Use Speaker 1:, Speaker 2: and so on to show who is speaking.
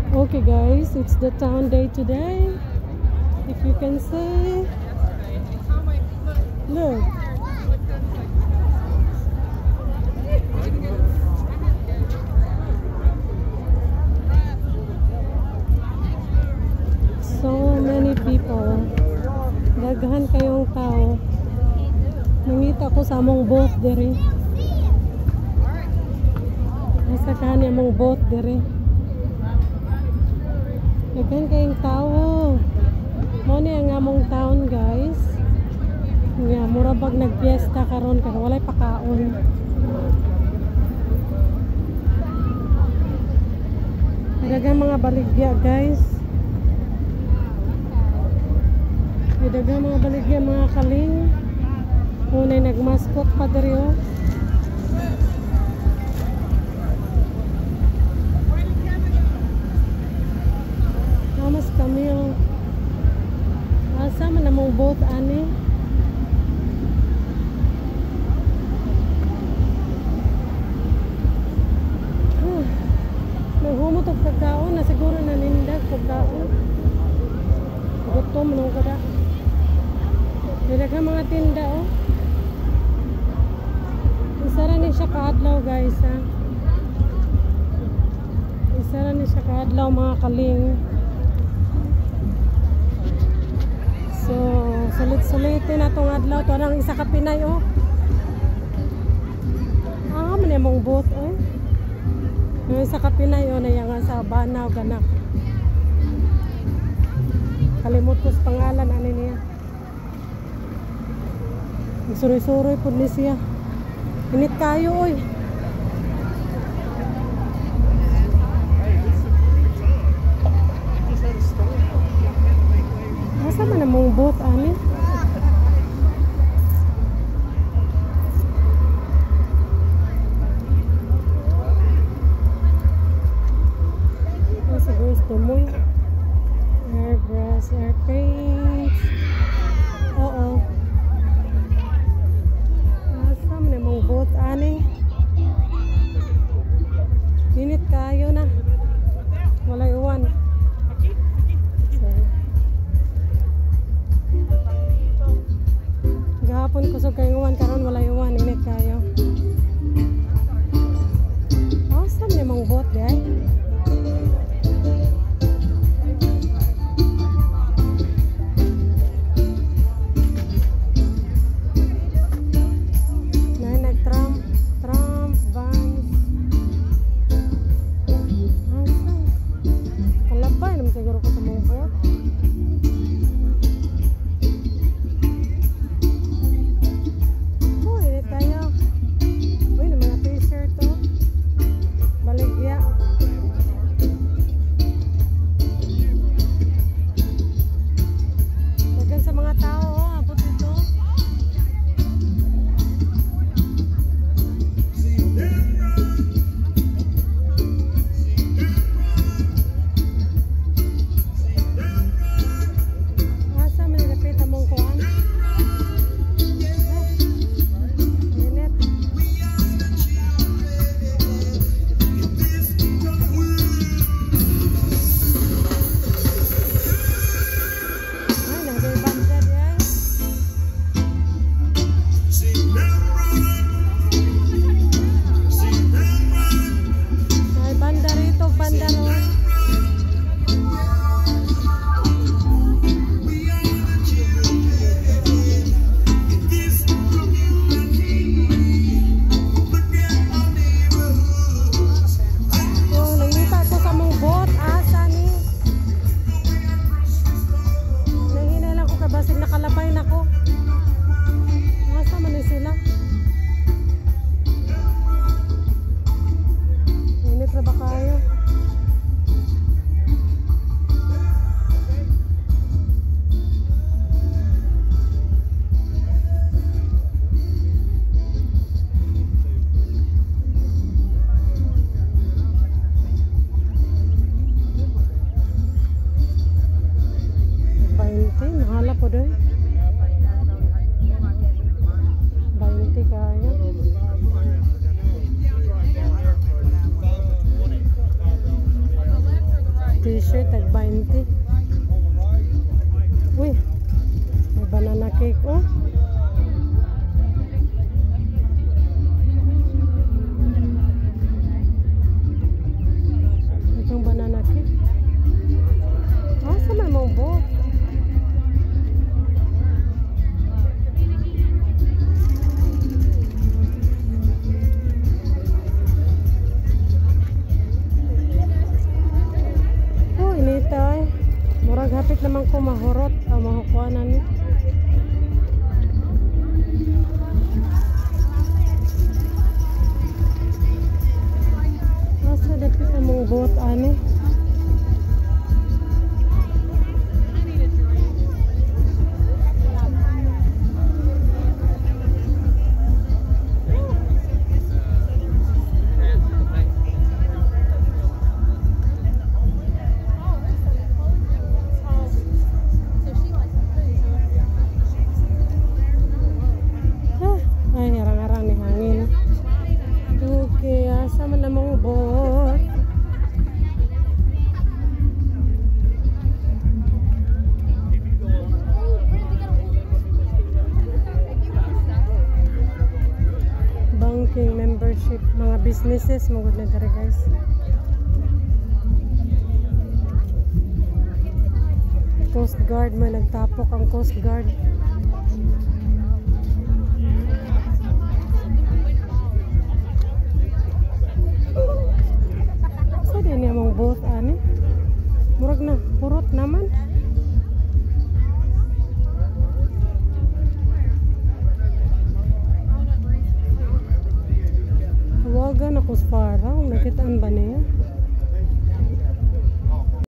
Speaker 1: Okay guys, it's the town day today. If you can see. Look. So many people. Daghan kayong tao. Nangita ko sa among boat diri. Nasa kanya among boat diri. Daghan kayong tao. Mo ni ang among town guys. Nga mura bag nagpiesta karon kay walay pakaon. Daghang mga baligya guys. Daghang mga baligya mga kaling. Unay nagmaskot pa diri oh. Mas kami oh. Asa man namong boat ani? Naghumot og pagkaon na siguro nanindag pagkaon. Gutom nung kada. Daghang mga tinda oh. Isa ra ni siya kaadlaw guys ha. Isa ra ni siya kaadlaw mga kaling. So, sulit-sulitin na itong adlaw. Ito ang isa ka Pinay, oh. Man yung boat, oh. Yung isa ka Pinay, oh, na yung sa Banaw, ganak. Kalimut ko sa pangalan, ano niya. Suri-suri po ni siya. Init kayo, oy. Asa man namong boat ani? Asa gusto mo? Airbrush, air paints. Oo. Asa man namong boat ani? Init kayo na. Walay uwan. Gahapon kusog kay uwan karon wala uwan init kayo. Awesome namang boat day. Nag-tram vans. Awesome. Kalabay naman siguro ko sa mga boat. t-shirt, tag 20. Uy, may banana cake, oh. Itong banana cake. Asa may mong buhok? Oh, initay. Murag hapit naman ko mahurot ang mahukuanan ni. Asa dapit ang mong buhot ani? Ay, arang-arang ni hangin. Okay, asa man namang bot. Banking membership, mga businesses, mga na dere guys. Coast Guard, may nagtapok ang Coast Guard. Sa din yung mong booth